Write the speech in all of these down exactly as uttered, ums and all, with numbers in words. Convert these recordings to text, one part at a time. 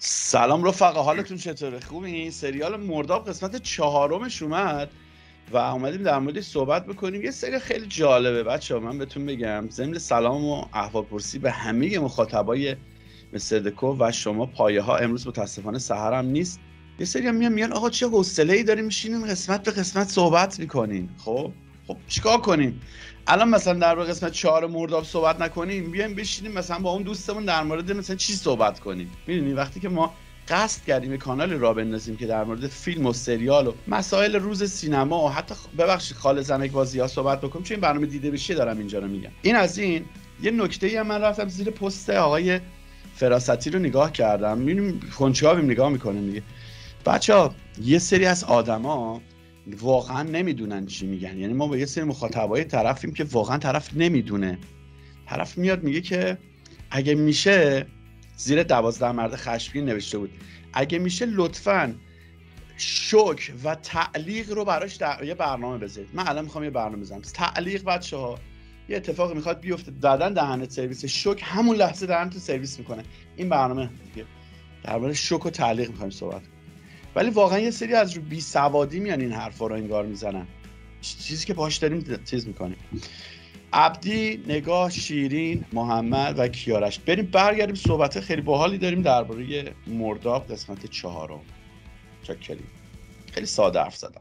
سلام رفقا، حالتون چطوره؟ خوبین؟ سریال مرداب قسمت چهارمش اومد و اومدیم در موردش صحبت بکنیم. یه سری خیلی جالبه بچه‌ها، من بهتون بگم ضمن سلام و احوالپرسی به همه مخاطبای مستر دکو و شما پایه ها. امروز متاسفانه سحرم نیست. یه سری هم میان میگن آقا چه حوصله‌ای داریم میشینین قسمت به قسمت صحبت میکنین. خب خب چیکار کنیم؟ الان مثلا در مورد قسمت چهار مرداب صحبت نکنیم، بیایم بشینیم مثلا با اون دوستمون در مورد مثلا چی صحبت کنیم. میدونی وقتی که ما قصد کردیم کانال را بندازیم که در مورد فیلم و سریال و مسائل روز سینما و حتی ببخشید خال زنک بازی‌ها صحبت بکنیم، چون این برنامه دیده بشه دارم اینجا رو میگم. این از این. یه نکته‌ای هم من رفتم زیر پست آقای فراستی رو نگاه کردم، میبینیم کنچابیم نگاه میکنیم دیگه. بچه‌ها یه سری از آدما واقعا نمیدونن چی میگن. یعنی ما با یه سری مخاطبای طرفیم که واقعا طرف نمیدونه. طرف میاد میگه که اگه میشه، زیر دوازده مرد خشمگین نوشته بود، اگه میشه لطفاً شوک و تعلیق رو براش در... یه برنامه بذارید. من الان میخوام یه برنامه بزنم. تعلیق بچه‌ها یه اتفاقی میخواد بیفته، دادن دهنت سرویس، شوک همون لحظه دهنت سرویس میکنه. این برنامه دیگه در مورد شوک و تعلیق میخوایم صحبت کنیم. ولی واقعا یه سری از رو بی سوادی میان این حرفا رو انگار میزنن، چیزی که باهاش داریم تیز میکنیم. عبدی، نگاه، شیرین، محمد و کیارش. بریم برگردیم صحبت خیلی باحالی داریم درباره مرداب قسمت چهارم. چاکریم. خیلی ساده حرف زدم.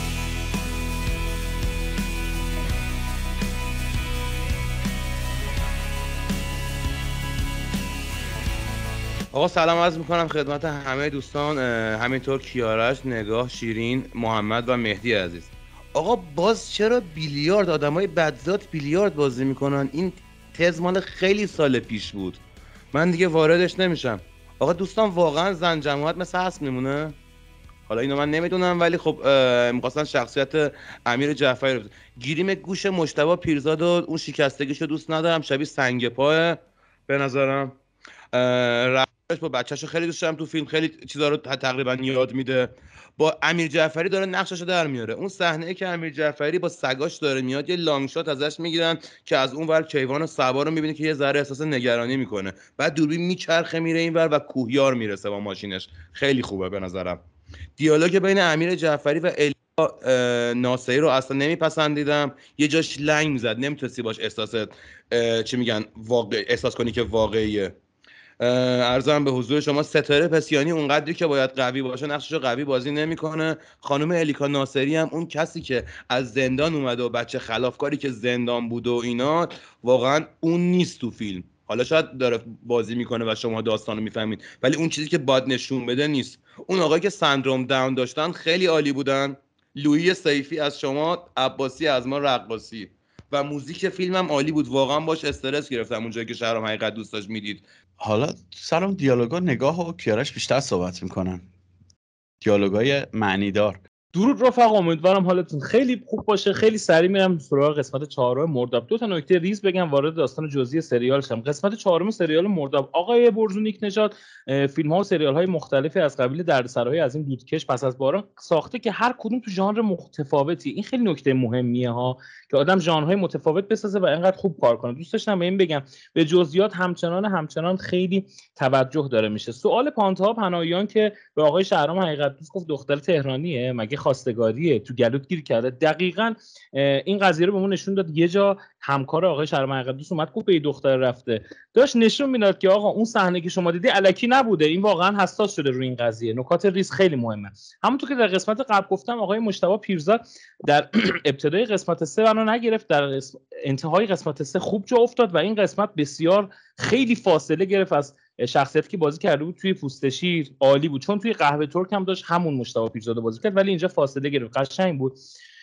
آقا سلام عرض میکنم خدمت همه دوستان، همینطور کیارش، نگاه، شیرین، محمد و مهدی عزیز. آقا باز چرا بیلیارد، آدمای بدذات بیلیارد بازی میکنن؟ این تز مال خیلی سال پیش بود، من دیگه واردش نمیشم. آقا دوستان واقعا زن جماعت مثل هست میمونه؟ حالا اینو من نمیدونم، ولی خب میخواستن شخصیت امیر جعفری رو گیریم گوش مجتبی پیرزاد و اون شکستگیشو دوست ندارم، شبیه سنگ پاه به نظرم. رفتارش با بچه‌شو خیلی دوست دارم تو فیلم، خیلی چیزا رو تقریبا یاد میده. با امیر جعفری داره نقششو در میاره. اون صحنه‌ای که امیر جعفری با سگاش داره میاد، یه لانگ شات ازش میگیرن که از اون ور کیوان و سبا رو میبینی که یه ذره احساس نگرانی میکنه، بعد دوربین میچرخه میره این ور و کوهیار میرسه با ماشینش. خیلی خوبه به نظرم. دیالوگ بین امیر جعفری و الیا ناصری رو اصلا نمیپسندیدم، یه جاش لنگ میزد، نمیتونستی باش احساس چی میگن واقع احساس کنی که واقعیه. عرضم به حضور شما ستاره پسیانی اونقدری که باید قوی باشه نقششو قوی بازی نمیکنه. خانم الیکا ناصری هم اون کسی که از زندان اومده و بچه خلافکاری که زندان بود و اینا، واقعا اون نیست تو فیلم. حالا شاید داره بازی میکنه و شما داستانو میفهمید، ولی اون چیزی که باید نشون بده نیست. اون آقایی که سندروم داون داشتن خیلی عالی بودن. لویی سیفی از شما، عباسی از ما رقاصی، و موزیک فیلم هم عالی بود. واقعا باش استرس گرفتم اونجایی که شهرام حقیقت دوست داشت میدید. حالا سلام دیالوگا نگاه و کیارش بیشتر صحبت میکنن، دیالوگای معنیدار. درود رفقا، امیدوارم حالتون خیلی خوب باشه. خیلی سریع میرم سراغ قسمت چهارم مرداب. دو تا نکته ریز بگم وارد داستان جزئی سریال شم. قسمت چهارم سریال مرداب، آقای برزونیک نژاد فیلم ها و سریال های مختلفی از قبیل دردسرهای از این دودکش پس از باران ساخته که هر کدوم تو ژانر متفاوتی. این خیلی نکته مهمیه ها که آدم ژانرهای متفاوت بسازه و اینقدر خوب کار کنه. دوست داشتم به این بگم به جزئیات همچنان همچنان خیلی توجه داره میشه. سوال پانتها پناهیان که به آقای شهرام حقیقت دوست گفت دختر تهرانیه، مگه خواستگاریه، تو گلوت گیر کرده. دقیقاً این قضیه رو بهمون نشون داد. یه جا همکار آقای شهرام حقیقت دوست اومد گفت به دختر رفته، داشت نشون میداد که آقا اون صحنه که شما دیدی الکی نبوده، این واقعا حساس شده روی این قضیه. نکات ریز خیلی مهمه. همونطور که در قسمت قبل گفتم آقای مجتبی پیرزاد در ابتدای قسمت سه منو نگرفت، در قسمت انتهای قسمت سه خوب جا افتاد و این قسمت بسیار خیلی فاصله گرفت از شخصیتی که بازی کرده بود توی پوست شیر. عالی بود، چون توی قهوه ترک هم داشت همون مجتبی پیرزاد بازی کرد، ولی اینجا فاصله گرفت، قشنگ بود.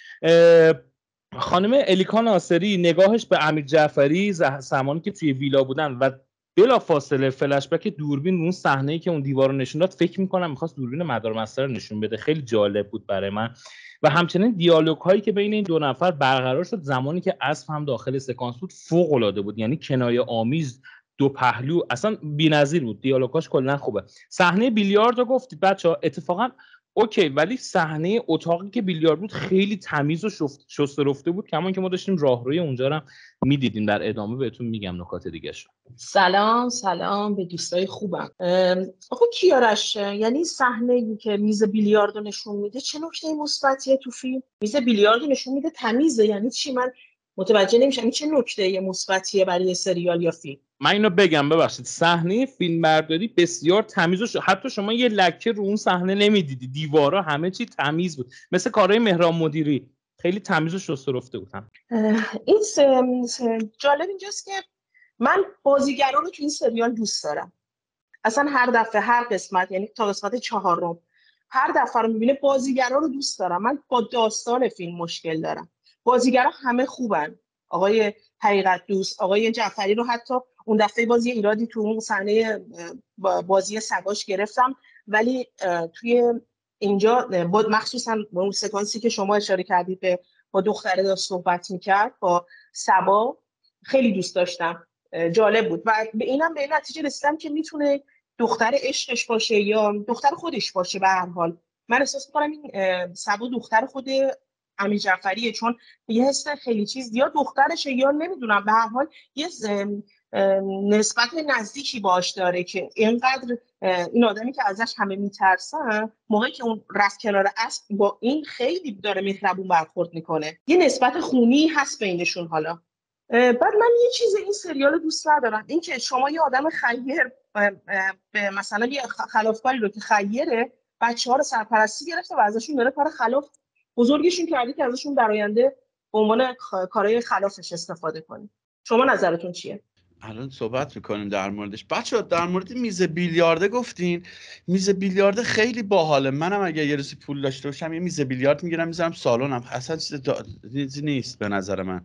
خانم الیکا ناصری نگاهش به امیر جعفری زمانی که توی ویلا بودن و بلا فاصله فلش بک دوربین اون صحنه‌ای که اون دیوارو نشون داد، فکر می‌کنم می‌خواست دوربین مدارمستر رو نشون بده. خیلی جالب بود برای من. و همچنین دیالوگ هایی که بین این دو نفر برقرار شد زمانی که اسب هم داخل سکانس بود فوق العاده بود. یعنی کنایه آمیز، دو پهلو، اصلا بی‌نظیر بود. دیالوگاش کلا خوبه. صحنه بیلیارد رو گفتید بچه‌ها، اتفاقا اوکی، ولی صحنه اتاقی که بیلیارد بود خیلی تمیز و شسته رفته بود، کمان که ما داشتیم راهروی اونجا رو میدیدیم. در ادامه بهتون میگم نکات دیگه شو. سلام سلام به دوستای خوبم. آقا کیارش، یعنی صحنه‌ای که میز بیلیارد رو نشون میده چه نکته مثبتیه تو فیلم؟ میز بیلیارد رو نشون میده تمیزه، یعنی چی؟ من متوجه نمیشم این چه نکته مثبتیه برای سریال یا فیلم. من اینو بگم ببخشید، صحنه فیلمبرداری بسیار تمیز و ش... حتی شما یه لکه رو اون صحنه نمیدیدی، دیوارا همه چی تمیز بود، مثل کارهای مهران مدیری، خیلی تمیز و شسته رفته بودن. این سه... سه... جالب اینجاست که من بازیگران رو تو این سریال دوست دارم. اصلا هر دفعه هر قسمت، یعنی تا قسمت چهارم هر دفعه رو میبینه بازیگران رو دوست دارم. من با داستان فیلم مشکل دارم. بازیگران همه خوبن. آقای حقیقت دوست، آقای جعفری رو حتی اون دفعه بازی ایرادی تو اون صحنه بازی سگاش گرفتم، ولی توی اینجا با مخصوصا با اون سکانسی که شما اشاره کردید به با دختره داشت صحبت میکرد با سبا، خیلی دوست داشتم، جالب بود و به اینم به این نتیجه رسیدم که میتونه دختر عشقش باشه یا دختر خودش باشه. به هر حال من احساس می‌کنم این سبا دختر خود امیر جعفریه، چون یه حس خیلی چیز یا دخترشه یا نمیدونم، به هر حال یه نسبت نزدیکی باش داره که اینقدر این آدمی که ازش همه میترسن موقعی که اون رفت کنار اسب با این خیلی داره مهربون برخورد میکنه. یه نسبت خونی هست بینشون. حالا بعد من یه چیز این سریال دوست ندارم، این که شما یه آدم خیر به مثلا یه خلافکاری رو که خیره بچه‌ها رو سرپرستی گرفته و ازشون داره کار خلاف بزرگشون کرده که ازشون در آینده به عنوان کارهای خلافش استفاده کنه. شما نظرتون چیه؟ الان صحبت میکنیم در موردش. بچه‌ها در مورد میز بیلیارد گفتین، میز بیلیارد خیلی باحاله. منم اگه یه روزی پول داشته باشم یه میز بیلیارد میگیرم میذارم سالنم، اصلا چیزی نیست به نظر من.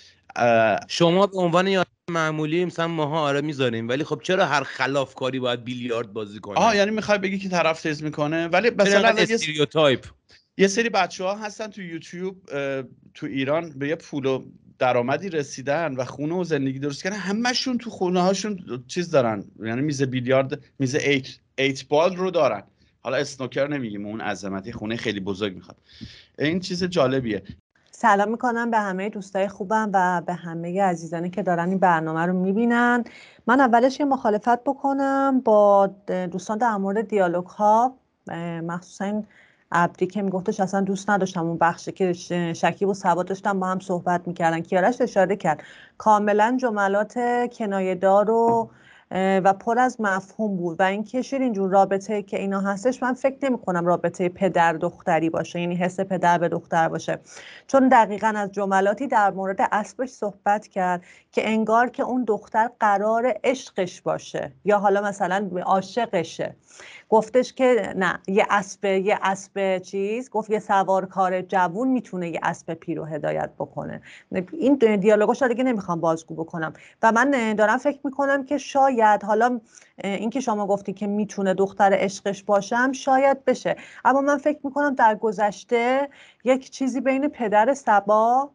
شما به عنوان یه معمولی مثلا ماها آره میذاریم، ولی خب چرا هر خلافکاری باید بیلیارد بازی کنه؟ آها، یعنی میخوای بگی که طرف تیز میکنه؟ ولی مثلا استریوتایپ یه سری بچه‌ها هستن تو یوتیوب تو ایران به یه پول و درآمدی رسیدن و خونه و زندگی درست کردن، همشون تو خونه هاشون چیز دارن، یعنی میز بیلیارد، میز ایت ایت بال رو دارن. حالا اسنوکر نمیگیم، اون عظمتی خونه خیلی بزرگ میخواد. این چیز جالبیه. سلام میکنم به همه دوستای خوبم و به همه عزیزانی که دارن این برنامه رو میبینن. من اولش یه مخالفت بکنم با دوستان در مورد دیالوگ ها، مخصوصا این عبدی که میگفتش اصلا دوست نداشتم اون بخشی که شکیب و سبا داشتن با هم صحبت میکردن. کیارش اشاره کرد کاملا جملات کنایه دار و و پر از مفهوم بود و اینکه شیرین جون رابطه که اینا هستش، من فکر نمی کنم رابطه پدر دختری باشه، یعنی حس پدر به دختر باشه، چون دقیقاً از جملاتی در مورد اسبش صحبت کرد که انگار که اون دختر قرار عشقش باشه یا حالا مثلا عاشقشه. گفتش که نه، یه اسب یه اسب چیز گفت یه سوارکار جوون میتونه یه اسب پیر رو هدایت بکنه. این دیالوگاش دیگه نمیخوام بازگو بکنم و من دارم فکر میکنم که شاید حالا این که شما گفتی که میتونه دختر عشقش باشم شاید بشه، اما من فکر میکنم در گذشته یک چیزی بین پدر سبا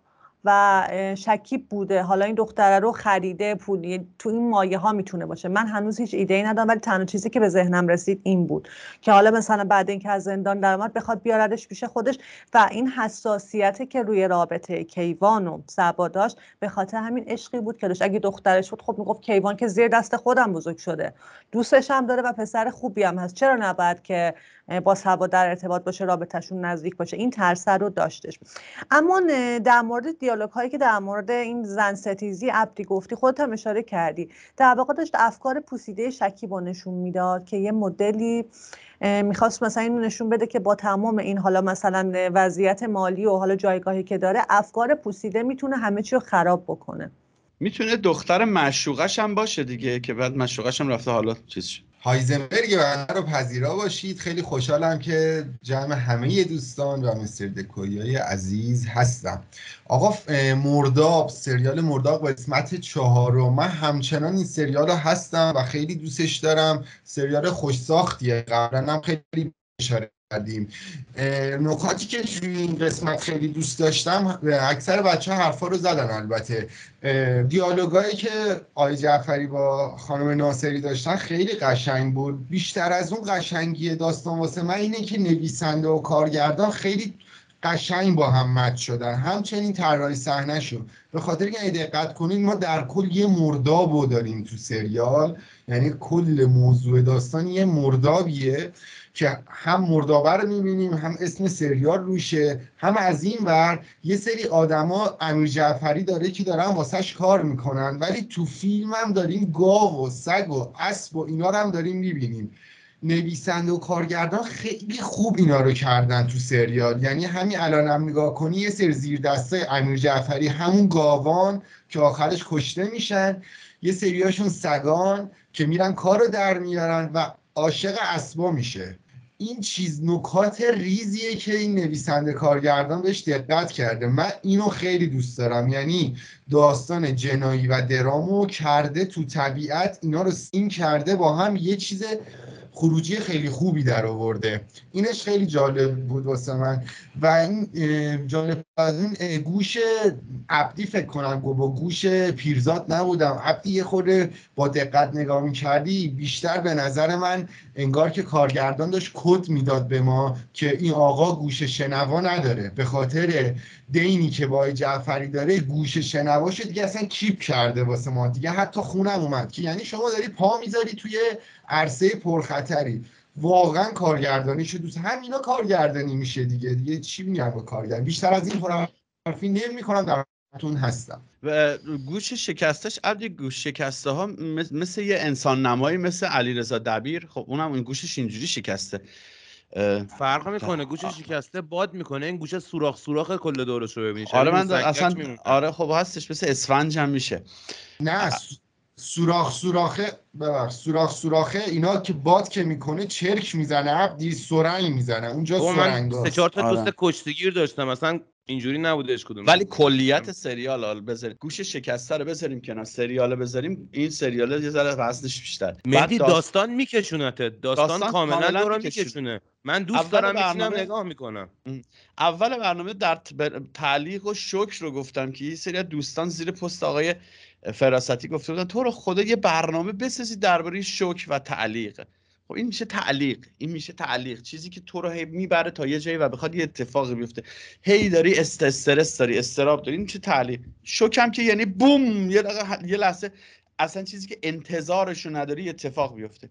و شکیب بوده، حالا این دختره رو خریده پولی، تو این مایه ها میتونه باشه. من هنوز هیچ ایده ای ندارم، ولی تنها چیزی که به ذهنم رسید این بود که حالا مثلا بعد اینکه از زندان در اومد بخواد بیاردش پیش خودش و این حساسیتی که روی رابطه کیوان و سبا داشت به خاطر همین عشقی بود که داشت. اگه دخترش بود خب میگفت کیوان که زیر دست خودم بزرگ شده، دوستش هم داره و پسر خوبی هم هست، چرا نباید که با سبا در ارتباط باشه، رابطه‌شون نزدیک باشه. این ترس رو داشتش. اما در مورد دیالوگ هایی که در مورد این زن ستیزی عبدی گفتی، خودت هم اشاره کردی، در واقع داشت افکار پوسیده شکیب رو نشون میداد که یه مدلی میخواست مثلا اینو نشون بده که با تمام این حالا مثلا وضعیت مالی و حالا جایگاهی که داره، افکار پوسیده میتونه همه چی رو خراب بکنه. میتونه دختر معشوقش هم باشه دیگه، که بعد معشوقش هم رفته حالا چیز شد. هایزنبرگ بنده رو پذیرا باشید. خیلی خوشحالم که جمع همه دوستان و مستر دکویای عزیز هستم. آقا مرداب، سریال مرداب قسمت چهارم، من همچنان این سریال رو هستم و خیلی دوستش دارم. سریال خوش ساختیه، قبلا هم خیلی اشاره کردیم. نکاتی که توی این قسمت خیلی دوست داشتم، اکثر بچه ها حرفا رو زدن، البته دیالوگایی که آقای جعفری با خانم ناصری داشتن خیلی قشنگ بود. بیشتر از اون قشنگی داستان واسه من اینه که نویسنده و کارگردان خیلی قشنگ با هم مچ شدن، همچنین طراحی صحنه شو. به خاطر که اگه دقت کنید ما در کل یه مردابو داریم تو سریال، یعنی کل موضوع داستان یه مردابیه که هم مردابه رو میبینیم، هم اسم سریال روشه، هم از این ور یه سری آدما امیر جعفری داره که دارن واسش کار میکنن، ولی تو فیلم هم داریم گاو و سگ و اسب و اینا رو هم داریم میبینیم. نویسنده و کارگردان خیلی خوب اینا رو کردن تو سریال. یعنی همین الان هم نگاه کنی یه سری زیر دستای امیر جعفری همون گاوان که آخرش کشته میشن، یه سریاشون سگان که میرن کارو در میارن و عاشق اسبا میشه. این چیز نکات ریزیه که این نویسنده کارگردان بهش دقت کرده. من اینو خیلی دوست دارم، یعنی داستان جنایی و درامو کرده تو طبیعت، اینا رو سین کرده با هم، یه چیز خروجی خیلی خوبی در آورده. اینش خیلی جالب بود واسه من. و این جالب از این گوش عبدی فکر کنم گو با گوش پیرزاد نبودم، عبدی یه خورده با دقت نگاه می‌کردی بیشتر به نظر من انگار که کارگردان داشت کد میداد به ما که این آقا گوش شنوا نداره، به خاطر دینی که با جعفری داره گوش شنواشو دیگه اصلا کیپ کرده واسه ما دیگه. حتی خونم اومد که یعنی شما داری پا میذاری توی عرصه پرخطری. واقعا کارگردانیشو دوست، همینا کارگردانی میشه دیگه. دیگه چی میگم با کارگردانی، بیشتر از این حرفی نمی‌کنم، درتون هستم. و گوش شکستش، عبدی گوش شکسته ها مثل یه انسان نمایی مثل علیرضا دبیر، خب اونم این گوشش اینجوری شکسته. فرق میکنه، گوش شکسته باد میکنه، این گوشه سوراخ سوراخ کل دورش رو ببینید. آره من اصلا آره خب هستش مثل اسفنج هم میشه. نه سوراخ سوراخه ببخش سوراخ سوراخه اینا که باد که میکنه چرک میزنه، عبدی سرنگ میزنه اونجا سرنگاست. من سه چهار تا دوست کشتگیر داشتم مثلا اینجوری نبودش کدوم. ولی کلیت سریال حالا بذاریم گوش شکسته رو بذاریم کنار، سریال بذاریم، این سریال یه ذره وزنش بیشتر. مهدی داست... داستان میکشونته، داستان, داستان کاملا دورا میکشونه. من دوست دارم میشینم نگاه میکنم. اول برنامه در تعلیق و شکر رو گفتم که یه سری دوستان زیر پست آقای فراستی گفته بودن تو رو خدا یه برنامه بسازی درباره شکر و تعلیق. خب این میشه تعلیق، این میشه تعلیق، چیزی که تو رو هی میبره تا یه جایی و بخواد یه اتفاقی بیفته، هی داری است استرس داری، استراب داری، این میشه تعلیق. شوکم که یعنی بوم یه دقیقه یه لحظه اصلا چیزی که انتظارشو نداری اتفاق بیفته.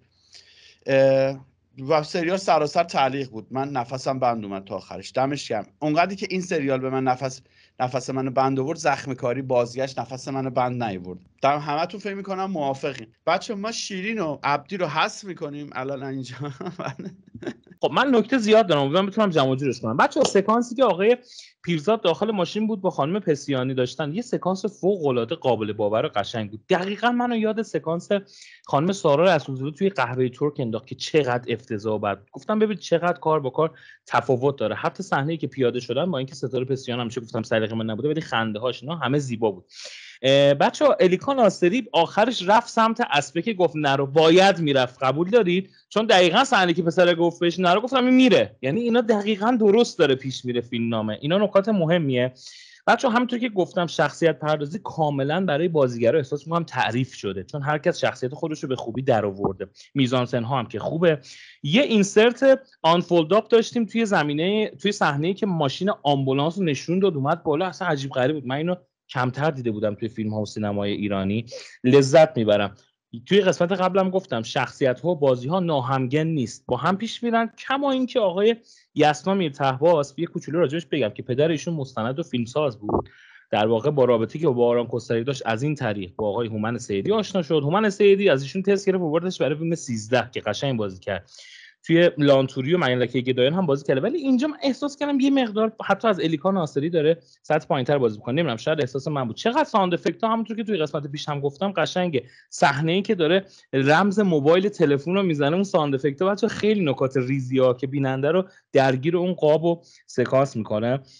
و سریال سراسر تعلیق بود. من نفسم بند اومد تا آخرش، دمش گرم. اونقدری که این سریال به من نفس نفس منو بند آورد، زخم کاری بازگشت نفس منو بند نیاورد. در همتون فکر می‌کنم موافقین. بچه ما شیرین و عبدی رو حذف می‌کنیم الان اینجا. خب من نکته زیاد دارم، امیدوارم بتونم جمع جورش کنم. بچه‌ها سکانسی که آقای پیرزاد داخل ماشین بود با خانم پسیانی داشتن، یه سکانس فوق‌العاده قابل باور و قشنگ بود. دقیقاً منو یاد سکانس خانم سارا رسولزاده توی قهوه ترک انداخت که چقدر افتضاح بود. گفتم ببین چقدر کار با کار تفاوت داره. حتی صحنه‌ای که پیاده شدن با اینکه ستاره پسیان همیشه گفتم سلیقه من نبوده، ولی خنده‌هاش اینا همه زیبا بود. بچه‌ها الیکا ناصری آخرش رفت سمت اسبه که گفت نرو، باید میرفت، قبول دارید؟ چون دقیقاً صحنه که پسر گفت بهش نرو گفتم این میره. یعنی اینا دقیقاً درست داره پیش میره فیلم نامه. اینا نکات مهمیه. بچه‌ها همونطور که گفتم شخصیت پردازی کاملا برای بازیگرا احساس می‌کنم تعریف شده، چون هر کس شخصیت خودش رو به خوبی درآورده. میزانسن ها هم که خوبه. یه اینسرت آنفولد اپ داشتیم توی زمینه توی صحنه‌ای که ماشین آمبولانس رو نشون داد اومد بالا، اصلا عجیب غریب بود. من اینو کمتر دیده بودم توی فیلم ها و سینمای ایرانی، لذت میبرم. توی قسمت قبلم گفتم شخصیت ها و بازی ها ناهمگن نیست، با هم پیش میرن. کما اینکه آقای یسنا میرطهباس، یه کوچولو راجعش بگم که پدر ایشون مستند و فیلمساز بود، در واقع با رابطه‌ای که با آرام کوثری داشت از این طریق با آقای هومن سیدی آشنا شد. هومن سیدی از ایشون تست گرفت آوردش برای فیلم سیزده که قشنگ بازی کرد. توی لانتوری و ملکه گدایان هم بازی کرده، ولی اینجا من احساس کردم یه مقدار حتی از الیکا ناصری داره سطح پایین‌تر بازی می‌کنه. نمیدونم شاید احساس من بود. چقدر ساوند افکت‌ها همونطور که توی قسمت پیش هم گفتم قشنگه. صحنه‌ای که داره رمز موبایل تلفن رو میزنه، اون ساوند افکت‌ها بچا خیلی نکات ریزی‌ها که بیننده رو درگیر اون قاب و سکانس می‌کنه.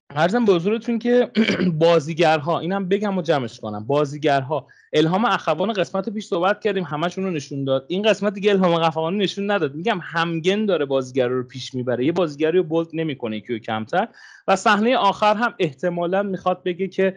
عرضم به حضورتون که بازیگرها، اینم بگم و جمعش کنم، بازیگرها الهام اخوان قسمت پیش صحبت کردیم همشون رو نشون داد. این قسمت دیگه الهام اخوان نشون نداد. میگم همگن داره بازیگر رو پیش میبره، یه بازیگری رو بولد نمیکنه که کمتر. و صحنه آخر هم احتمالاً میخواد بگه که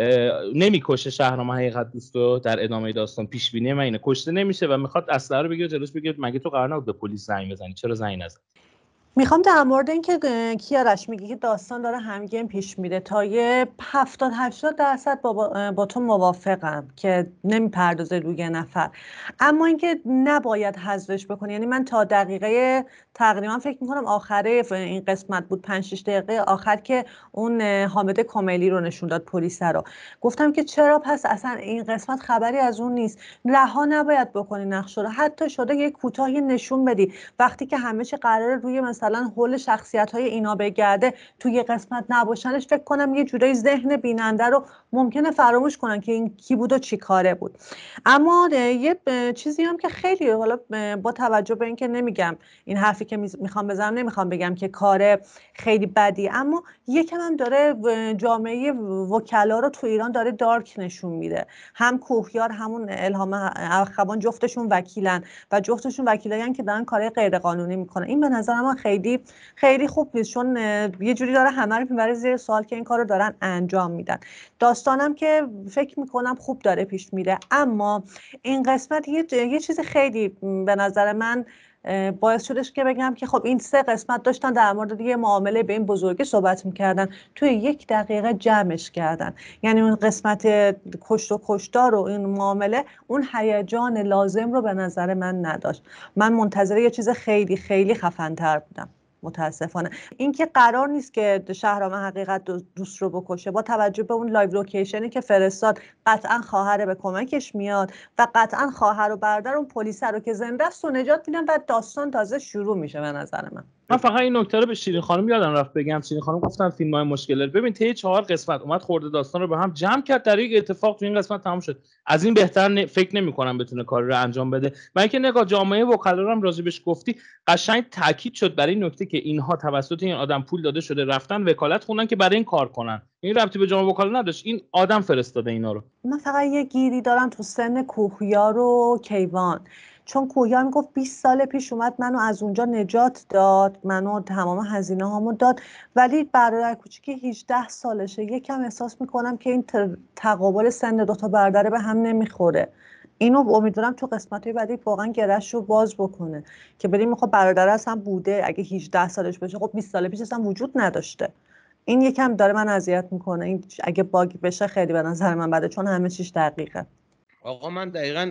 نمیکشه شهرام حقیقت دوستو در ادامه داستان، پیش بینی من اینه کشته نمیشه و میخواد اسلحه رو بگیره جلوش، بگه مگه تو قرار نبود به پلیس زنگ بزنی، چرا زنگ نزدی؟ میخوام در مورد این که کیارش میگه که داستان داره همگیم پیش میره، تا یه هفتاد هشتاد درصد با, با تو موافقم که نمیپردازه روی نفر، اما اینکه نباید حذفش بکنی. یعنی من تا دقیقه تقریبا فکر میکنم آخره این قسمت بود، پنج شش دقیقه آخر که اون حامد کمیلی رو نشون داد پلیس رو، گفتم که چرا پس اصلا این قسمت خبری از اون نیست، رها نباید بکنی نقش رو، حتی شده یه کوتاهی نشون بدی وقتی که همه چی قراره روی مثلا حول شخصیت‌های اینا بگرده، توی قسمت نباشنش فکر کنم یه جورایی ذهن بیننده رو ممکنه فراموش کنن که این کی بود و چی کاره بود. اما یه چیزی هم که خیلی، حالا با توجه به اینکه نمیگم این حرفی که میخوام بزنم نمیخوام بگم که کار خیلی بدی، اما یکم هم داره جامعه وکلا رو تو ایران داره دارک نشون میده. هم کوهیار همون الهام اخوان جفتشون وکیلن و جفتشون وکیلایین که دارن کار غیر قانونی میکنن. این به نظر من خیلی خیلی خوب نیست، چون یه جوری داره همه رو میبره زیر سوال که این کارو دارن انجام میدن. داستانم که فکر میکنم خوب داره پیش میره، اما این قسمت یه, یه چیز خیلی به نظر من باعث شدش که بگم که خب این سه قسمت داشتن در مورد دیگه معامله به این بزرگی صحبت میکردن، توی یک دقیقه جمعش کردن. یعنی اون قسمت کشت و کشتار و این معامله اون هیجان لازم رو به نظر من نداشت. من منتظر یه چیز خیلی خیلی خفن‌تر بودم متاسفانه. اینکه قرار نیست که شهرام حقیقت دوست رو بکشه، با توجه به اون لایو لوکیشنی که فرستاد قطعا خواهر به کمکش میاد و قطعا خواهر و برادر اون پلیس رو که زنده است و نجات میدن و داستان تازه شروع میشه. به نظر من من فقط این نکته رو به شیرین خانم یادم رفت بگم. شیرین خانم گفتن فیلم‌های مشکل، ببین طی چهار قسمت اومد خورده داستان رو به هم جمع کرد، در یک اتفاق تو این قسمت تمام شد. از این بهتر ن... فکر نمی‌کنم بتونه کار رو انجام بده. من اینکه نگاه جامعه وکلا رو هم راجبش گفتی، قشنگ تاکید شد برای این نکته که اینها توسط این آدم پول داده شده، رفتن وکالت خوندن که برای این کار کنن. این ربطی به جامعه وکلا نداشت، این آدم فرستاده اینا رو. من فقط یه گیری دارم تو سن کوهیار و کیوان، چون کوهیار میگفت بیست سال پیش اومد منو از اونجا نجات داد، منو تمام هزینه هامو داد، ولی برادر کوچیک هجده سالشه. یکم احساس میکنم که این تقابل سن دوتا برادر به هم نمیخوره. اینو امیدوارم تو قسمت‌های بعدی واقعا گرش رو باز بکنه که بریم خب برادر اصلا بوده، اگه هجده سالش باشه خب بیست سال پیش اصلا وجود نداشته. این یکم داره من اذیت میکنه. این اگه باگ بشه خیلی به نظر من بده، چون همه چیش دقیقه. آقا من دقیقاً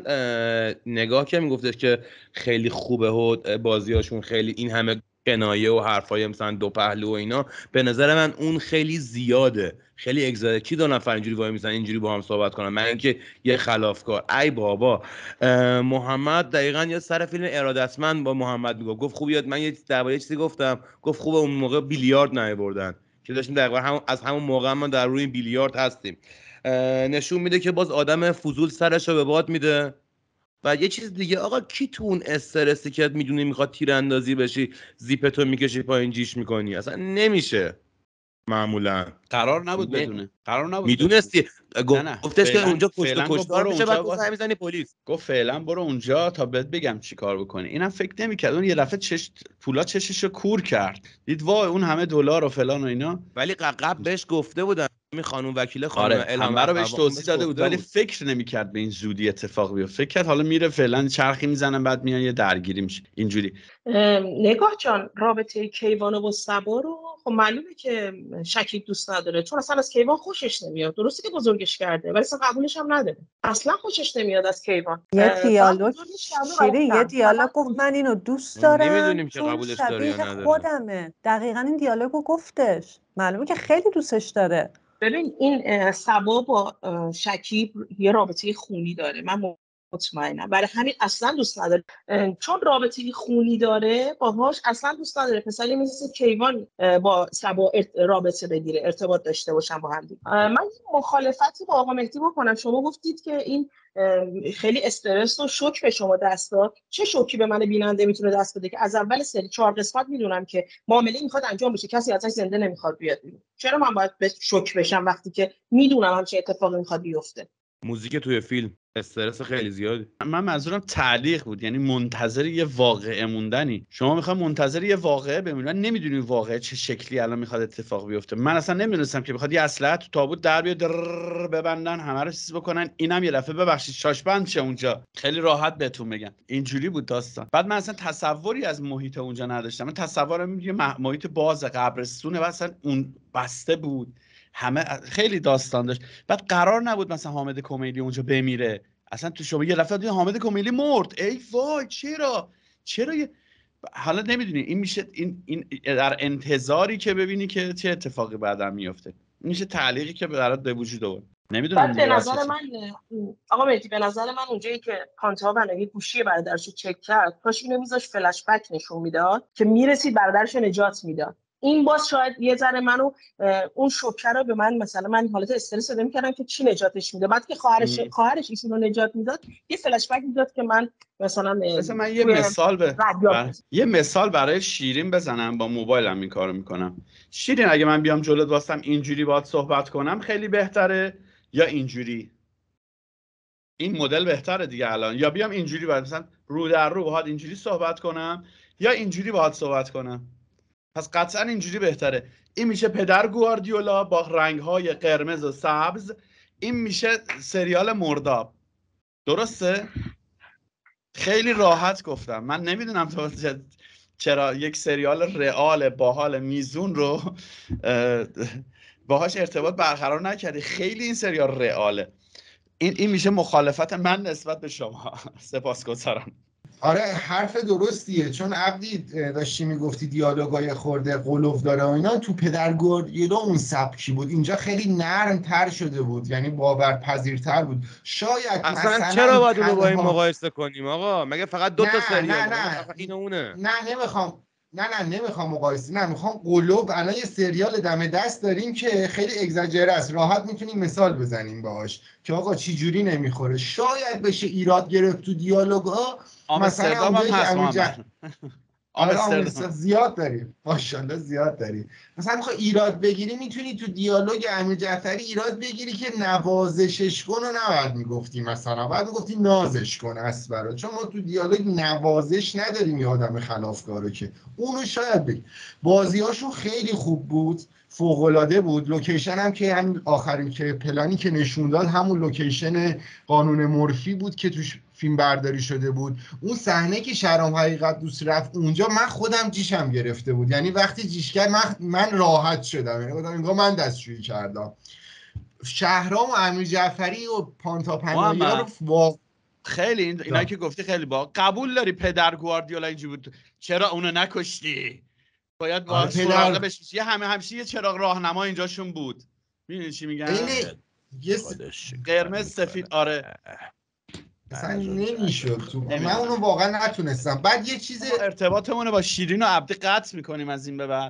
نگاه که میگفتش که خیلی خوبه و بازیاشون خیلی این همه کنایه و حرفای مثلا دو پهلو و اینا، به نظر من اون خیلی زیاده، خیلی اگزاکی دو نفر اینجوری وای میسن اینجوری با هم صحبت کنن، من اینکه یه خلافکار. ای بابا محمد دقیقاً یه سر فیلم ارادتمند با محمد میگفت، گفت خوب یاد من یه درباره چیزی گفتم، گفت خوبه اون موقع بیلیارد نیاوردن که داشتیم دقیقاً هم از همون موقع ما در روی بیلیارد هستیم. نشون میده که باز آدم فضول سرش رو به باد میده. و یه چیز دیگه آقا، کی تو اون استرسی که میدونی میخواد تیراندازی بشی زیپتو میکشی پایین جیش میکنی؟ اصلا نمیشه معمولا. قرار نبود بدونه، قرار نبود میدونستی گفتش که اونجا کشت و کشتار میشه بعد تو میزنی پلیس. گفت فعلا برو اونجا تا بهت بگم چی کار بکنی. اینم فکر نمیکرد اون یه دفعه چش پولا چششو کور کرد، دید وای اون همه دلار و فلان و اینا. ولی قبل بهش گفته بودن این خانم وکیل خانم آره الهام رو بهش توضیح داده بود، ولی فکر نمیکرد به این زودی اتفاق بیفته. فکر کرد حالا میره فعلا چرخی میزنن بعد میان یه درگیری میشه اینجوری. نگاه جان، رابطه کیوان و صبا رو خب معلومه که شکیب دوست نداره، چون اصلا از کیوان خوشش نمیاد. درسته که بزرگش کرده ولی اصلا قبولش هم نداره، اصلا خوشش نمیاد از کیوان. یه دیالوگ شیری یه دیالوگ گفت من اینو دوست دارم، نمیدونیم که قبولش داره یا نداره. خودمه. دقیقاً این دیالوگو گفتش، معلومه که خیلی دوستش داره. ببین این صبا با شکیب یه رابطه خونی داره، من مطمئنم برای همین اصلا دوست نداره، چون رابطه خونی داره باهاش، اصلا دوست نداره پسری مثل کیوان با سبا رابطه بگیره، ارتباط داشته باشن با هم. من مخالفتی با آقا مهدی بکنم. شما گفتید که این خیلی استرس و شوک به شما دست داد. چه شوکی به من بیننده میتونه دست بده که از اول سری چهار قسمت میدونم که معامله میخواد انجام بشه، کسی ازش زنده نمیخواد بیاد بیرون؟ چرا من باید به شوک بشم وقتی که میدونم همچین اتفاقی میخواد بیفته؟ موزیک توی فیلم استرس خیلی زیادی. من منظورم تعلیق بود، یعنی منتظر یه واقعه موندنی. شما میخوای منتظر یه واقعه بمونی، من نمیدونی واقعه چه شکلی الان میخواد اتفاق بیفته. من اصلا نمیدونستم که میخواد یه اسلحه تو تابوت در بیاد ببندن همه رو چیز بکنن، اینم یه دفعه ببخشید شاشبند شه اونجا. خیلی راحت بهتون میگم اینجوری بود داستان. بعد من اصلا تصوری از محیط اونجا نداشتم. من تصورم یه محیط باز قبرستونه و اصلا اون بسته بود، همه خیلی داستان داشت. بعد قرار نبود مثلا حامد کمیلی اونجا بمیره. اصلا تو شما یه دفعه دیدین حامد کمیلی مرد، ای وای چرا چرا یه... حالا نمیدونی این میشه این این در انتظاری که ببینی که چه اتفاقی بعدا میفته، این میشه تعلیقی که برات به وجود آورد. نمیدونم بعد به نظر من آقا مهدی، به نظر من اونجایی که پانتا بنوی گوشی برادرشو چک کرد، کاش اینو میذاش فلش بک نشون میداد که میرسید برادرشو نجات میداد. این باز شاید یه ذره منو اون شوکه رو به من مثلا من حالت استرس داده می‌کردم که چی نجاتش میده. بعد که خواهرش خواهرش ایشون رو نجات میداد، یه فلش بک میداد که من مثلا مثلا من یه مثال به بر... یه مثال برای شیرین بزنم، با موبایلم این کارو میکنم. شیرین اگه من بیام جلوت واسم اینجوری باهات صحبت کنم خیلی بهتره یا اینجوری؟ این مدل بهتره دیگه الان، یا بیام اینجوری باهات مثلا رو در رو باهات اینجوری صحبت کنم یا اینجوری باهات صحبت کنم؟ پس قطعا اینجوری بهتره. این میشه پدر گواردیولا با رنگ‌های قرمز و سبز، این میشه سریال مرداب. درسته؟ خیلی راحت گفتم. من نمیدونم تو چرا یک سریال رئال باحال میزون رو باهاش ارتباط برقرار نکردی. خیلی این سریال رئاله. این این میشه مخالفت من نسبت به شما. سپاسگزارم. آره حرف درستیه، چون عبدی داشتی میگفتی دیالوگای خورده قلوف داره و اینا، تو پدر گواردیولا اون سبکی بود، اینجا خیلی نرم تر شده بود، یعنی باورپذیرتر بود. شاید اصلا, اصلا چرا باید اونو با این مقایسه کنیم آقا؟ مگه فقط دو تا سریال؟ نه نه این اونه. نه نمیخوام نه نه نمیخوام مقایسه، نه میخوام قلوب. الان یه سریال دم دست داریم که خیلی اگزاجره است، راحت میتونیم مثال بزنیم باهاش که آقا چی جوری نمیخوره. شاید بشه ایراد گرفت تو دیالوگا، مثلا اونجایی که امیر آمستردام زیاد داریم ماشاءالله زیاد داریم، مثلا میخوای ایراد بگیری میتونی تو دیالوگ امیر جعفری ایراد بگیری که نوازشش کن و نباید میگفتی، مثلا باید میگفتی نازش کن اسبرا، چون ما تو دیالوگ نوازش نداریم یه آدم خلافکاره که اونو شاید بگی. بازیاشون خیلی خوب بود، فوق‌العاده بود. لوکیشن هم که همین آخرین که پلانی که نشون داد همون لوکیشن قانون مورفی بود که توش فیلم برداری شده بود. اون صحنه که شهرام حقیقت دوست رفت اونجا، من خودم جیشم گرفته بود، یعنی وقتی جیش کرد من, من راحت شدم، یعنی گفتم انگار من دستشویی کردم. شهرام و امیر جعفری و پانتا پناهی‌ها رو واقعا خیلی این اینا که گفتی خیلی با قبول داری پدر گواردیولا اینجوری بود، چرا اونو نکشتی؟ باید با سراغ بشی. یه همه همشه یه چراغ راهنما اینجاشون بود. می‌دونی چی میگم؟ یه قرمز سفید. آره اصلا نمیشد تو من اونو واقعا نتونستم. بعد یه چیز ارتباطمون با شیرین و عبدی قطع میکنیم از این به بعد.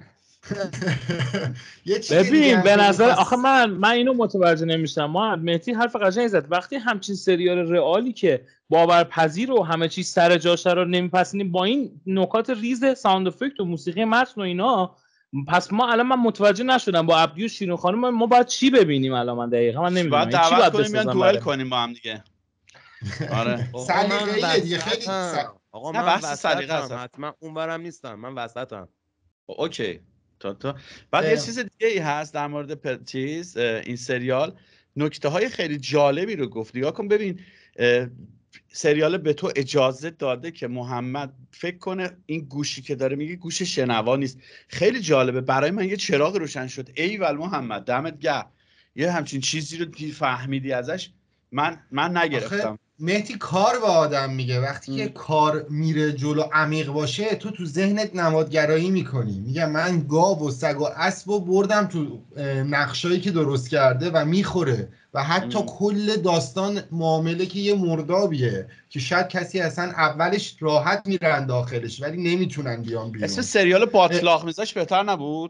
ببین به نظر آخه من من اینو متوجه نمیشم. ما مهدی حرف قشنگی زد. وقتی همچین سریال رئالی که باورپذیر و همه چیز سر جاشه رو نمیپسندیم با این نکات ریز ساوند افکت و موسیقی متن و اینا، پس ما الان من متوجه نشدم با عبدی و شیرین خانم ما باید چی ببینیم الان؟ من دقیقاً من نمیدونم چی باید کنیم یا دوئل کنیم با هم دیگه. آره سلیقه‌ای دیگه خیلی آقا من وسطم، حتما اونورم نیستم، من وسطم. اوکی تا تا بعد یه چیز دیگه ای هست در مورد چیز این سریال، نکته های خیلی جالبی رو گفت. نگاه کن ببین سریال به تو اجازه داده که محمد فکر کنه این گوشی که داره میگه گوش شنوا نیست. خیلی جالبه، برای من یه چراغ روشن شد. ایول محمد دمت گرم، یه همچین چیزی رو فهمیدی ازش، من من نگرفتم. مهدی کار به آدم میگه. وقتی که کار میره جلو عمیق باشه تو تو ذهنت نمادگرایی میکنی. میگم من گاو و سگ و اسب و بردم تو نقشایی که درست کرده و میخوره و حتی ام. کل داستان معامله که یه مردابیه که شاید کسی اصلا اولش راحت میرن داخلش ولی نمیتونن بیان بیرون. اسم سریال باطلاق میذاش بهتر نبود؟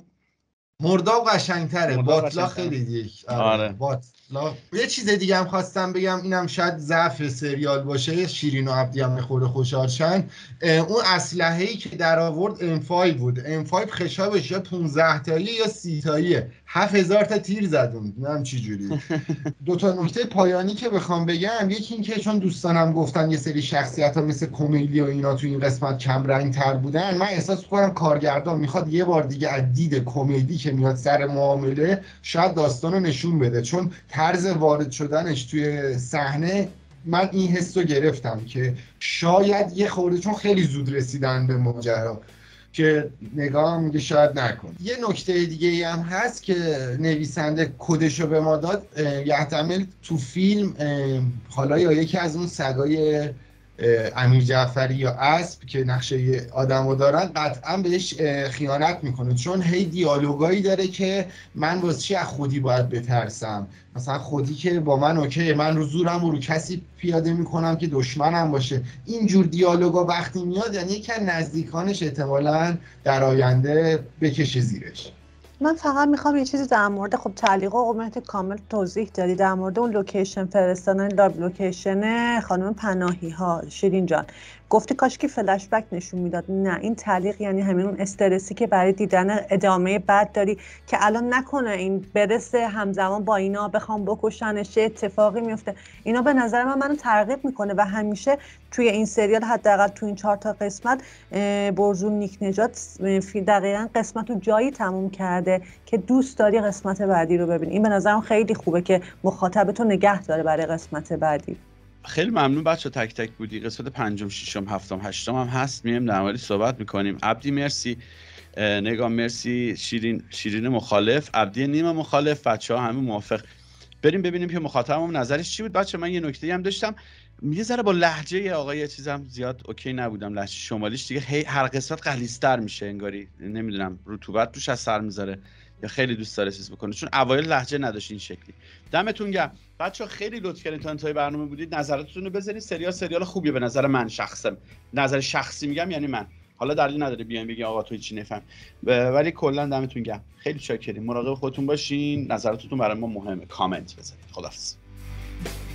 مرداب قشنگتره، باطلاق خیلی دیگه. آره, آره. باطلاق. یه چیز دیگه هم خواستم بگم، اینم شاید ضعف سریال باشه، شیرین و عبدی هم میخوره خوشحال شن. اون اسلحه‌ای که در آورد ام فایو بود. ام فایو خشابش یا پانزده تایی یا سی تاییه، هفت هزار تا تیر زدون. نمیدونم چی جوری. دو تا نکته پایانی که بخوام بگم، یکی این که چون دوستانم گفتن یه سری شخصیت‌ها مثل کمدی و اینا تو این قسمت کم رنگ تر بودن، من احساس می‌کنم کارگردان میخواد یه بار دیگه از دید کمدی که میاد سر معامله شاید داستانو نشون بده، چون طرز وارد شدنش توی صحنه من این حسو گرفتم که شاید یه خورده، چون خیلی زود رسیدن به ماجرا، که نگاه میگه شاید نکن. یه نکته دیگه هم هست که نویسنده کدشو به ما داد، یحتمل تو فیلم حالا یا یکی از اون سگای امیر جعفری یا اسب که نقشه آدمو دارن قطعا بهش خیانت میکنه، چون هی دیالوگایی داره که من واسه چی از خودی باید بترسم، مثلا خودی که با من اوکی، من رو زورم رو کسی پیاده میکنم که دشمنم باشه. اینجور دیالوگا وقتی میاد یعنی یکی از نزدیکانش احتمالاً در آینده بکشه زیرش. من فقط میخوام یه چیزی در مورد خب تعلیق و قومت کامل توضیح دادی در مورد اون لوکیشن فرستادن، لاب لوکیشن خانم پناهی ها. شیرین جان گفتی کاش که فلش بک نشون میداد. نه، این تعلیق یعنی همین اون استرسی که برای دیدن ادامه بعد داری که الان نکنه این برسه همزمان با اینا بخوام بکشنش، چه اتفاقی میفته. اینا به نظر من منو ترغیب میکنه و همیشه توی این سریال حداقل تو این چهار تا قسمت برزون نیک نجات دقیقاً قسمت رو جایی تموم کرده که دوست داری قسمت بعدی رو ببینی. این به نظرم خیلی خوبه که مخاطبتو نگه داره برای قسمت بعدی. خیلی ممنون بچه تک تک بودی. قسمت پنجم، ششم، هفتم، هشتم هم هست، میایم در موردش صحبت میکنیم. عبدی مرسی، نگاه مرسی، شیرین شیرین مخالف، عبدی نیمه مخالف، بچه‌ها همه موافق. بریم ببینیم که مخاطبمون نظرش چی بود. بچه من یه نکته‌ای هم داشتم، یه ذره با لهجه آقا یه چیزم زیاد اوکی نبودم، لهجه شمالیش دیگه هی هر قسمت غلیظ‌تر میشه انگاری، نمیدونم رطوبت توش از سر میذاره یا خیلی دوست داره چیز بکنه، چون اوایل لهجه نداشت این شکلی. دمتون گرم بچه‌ها، خیلی لطف کردین تا انتهای برنامه بودید. نظراتتون رو بذارید. سریال سریال خوبیه به نظر من، شخصم نظر شخصی میگم، یعنی من، حالا دلیل نداره بیاین بگین آقا تو چی نفهم، ولی کلا دمتون گرم، خیلی شاکریم. مراقب خودتون باشین، نظراتتون برای ما مهمه. کامنت بذارید. خداحافظ.